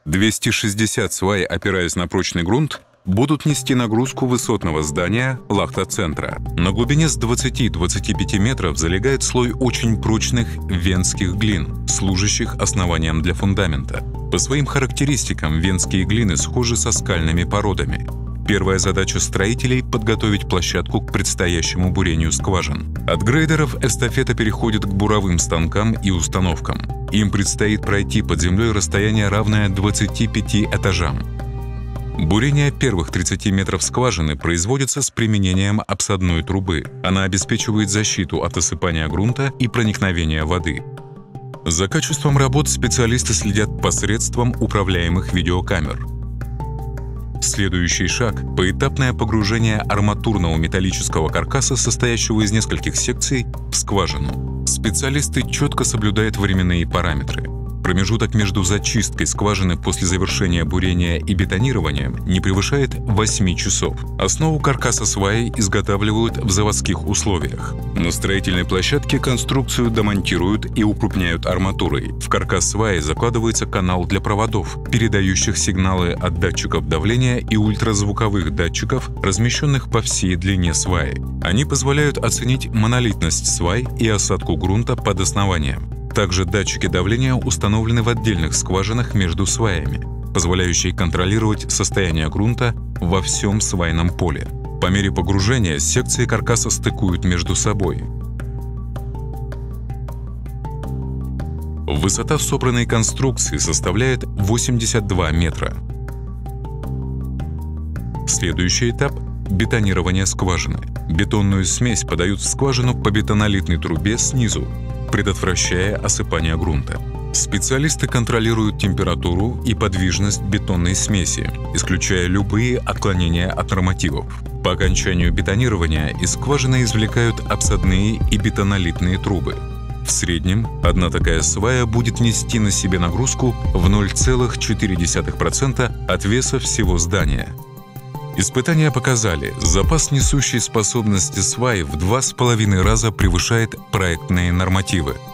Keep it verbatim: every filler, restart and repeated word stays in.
двести шестьдесят свай, опираясь на прочный грунт, будут нести нагрузку высотного здания Лахта-центра. На глубине с двадцати до двадцати пяти метров залегает слой очень прочных венских глин, служащих основанием для фундамента. По своим характеристикам венские глины схожи со скальными породами. Первая задача строителей — подготовить площадку к предстоящему бурению скважин. От грейдеров эстафета переходит к буровым станкам и установкам. Им предстоит пройти под землей расстояние, равное двадцати пяти этажам. Бурение первых тридцати метров скважины производится с применением обсадной трубы. Она обеспечивает защиту от осыпания грунта и проникновения воды. За качеством работ специалисты следят посредством управляемых видеокамер. Следующий шаг — поэтапное погружение арматурного металлического каркаса, состоящего из нескольких секций, в скважину. Специалисты четко соблюдают временные параметры. Промежуток между зачисткой скважины после завершения бурения и бетонированием не превышает восьми часов. Основу каркаса сваи изготавливают в заводских условиях. На строительной площадке конструкцию демонтируют и укрупняют арматурой. В каркас сваи закладывается канал для проводов, передающих сигналы от датчиков давления и ультразвуковых датчиков, размещенных по всей длине сваи. Они позволяют оценить монолитность свай и осадку грунта под основанием. Также датчики давления установлены в отдельных скважинах между сваями, позволяющие контролировать состояние грунта во всем свайном поле. По мере погружения секции каркаса стыкуют между собой. Высота собранной конструкции составляет восемьдесят два метра. Следующий этап — бетонирование скважины. Бетонную смесь подают в скважину по бетонолитной трубе снизу, предотвращая осыпание грунта. Специалисты контролируют температуру и подвижность бетонной смеси, исключая любые отклонения от нормативов. По окончанию бетонирования из скважины извлекают обсадные и бетонолитные трубы. В среднем одна такая свая будет нести на себе нагрузку в ноль целых четыре десятых процента от веса всего здания. Испытания показали, запас несущей способности сваи в два с половиной раза превышает проектные нормативы.